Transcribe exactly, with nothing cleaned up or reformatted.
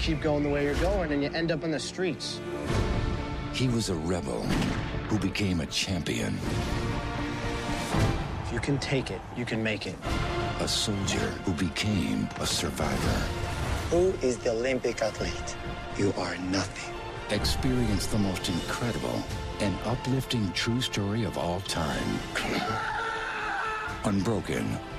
keep going the way you're going, and you end up in the streets. He was a rebel who became a champion. If you can take it, you can make it. A soldier who became a survivor. Who is the Olympic athlete? You are nothing. Experience the most incredible and uplifting true story of all time. Unbroken.